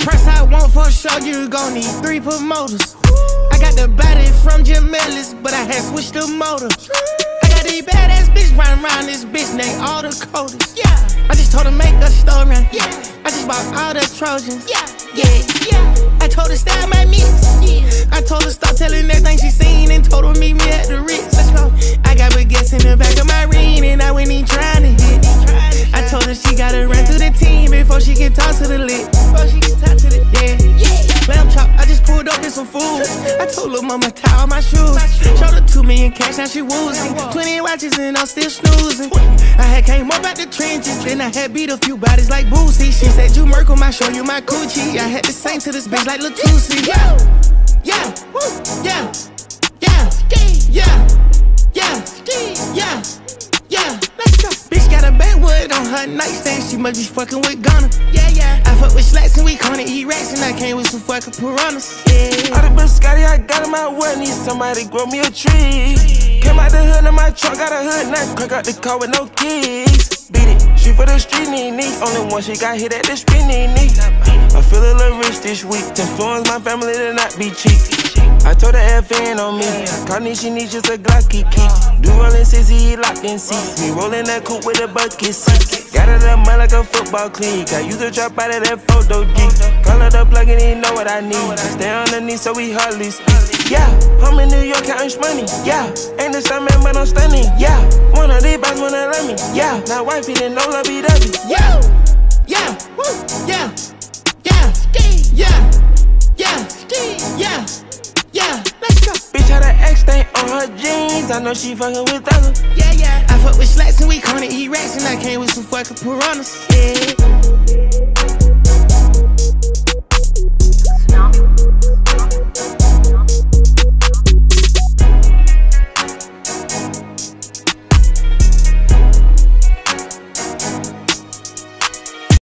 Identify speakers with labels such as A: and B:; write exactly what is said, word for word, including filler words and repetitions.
A: price I want for sure, you gon' need three promoters. I got the body from Jim Ellis, but I had switched the motor. I got these badass bitch riding around this bitch named all the coders. Yeah, I just told her make a story. Yeah, I just bought all the Trojans. Yeah, yeah, yeah. I told her style my mix. Yeah, I told her stop telling everything she seen and told her meet me at the Ritz. Let's go. I got baguettes in the back of my ring and I went in trying to hit. I told her she gotta run through the team before she can talk to the lit. Before she can talk to the yeah, yeah. Lamb chop, I just pulled up in some food. I told her mama tie all my shoes. Showed her two million cash, now she woozy. Twenty watches and I'm still snoozing. I had came up out the trenches, then I had beat a few bodies like Boosie. She said you Merkle, I show you my coochie. I had to sing to this bitch like Latusi. Yeah, yeah, yeah, yeah, yeah, yeah, yeah, yeah. Let's go. Bitch got a backwood on her nightstand, she must be fucking with Ghana. Yeah, yeah. I fuck with slacks and we gonna eat rats, and I came with some fucking piranhas. Yeah.
B: All the biscotti I got in my wood, need somebody grow me a tree. Came out the hood in my truck, got a hood nut, crack out the car with no keys. Beat it, she for the street, need need. Only one she got hit at the street, need need. I feel a little rich this week, to influence my family to not be cheap. I told her F N on me, call me, she needs just a Glocky key. Do rollin' sixty, locked in seats. Me rollin' that coupe with a bucket seat. Got it up mud like a football cleat. I used to drop out of that photo geek. Call her the plug and he know what I need. Stay underneath so we hardly speak. Yeah, I'm in New York counting money. Yeah, ain't the same man but I'm stunning. Yeah, one of these boys wanna love me. Yeah, now wifey didn't know love be W.
A: Yeah, yeah, woo, yeah, yeah, yeah, yeah, yeah, yeah, let's go.
B: Bitch had an X stain on her jeans, I know she fucking with others.
A: Yeah, yeah. I fuck with slacks and we gonna eat rats, and I came with some fucking piranhas. Yeah.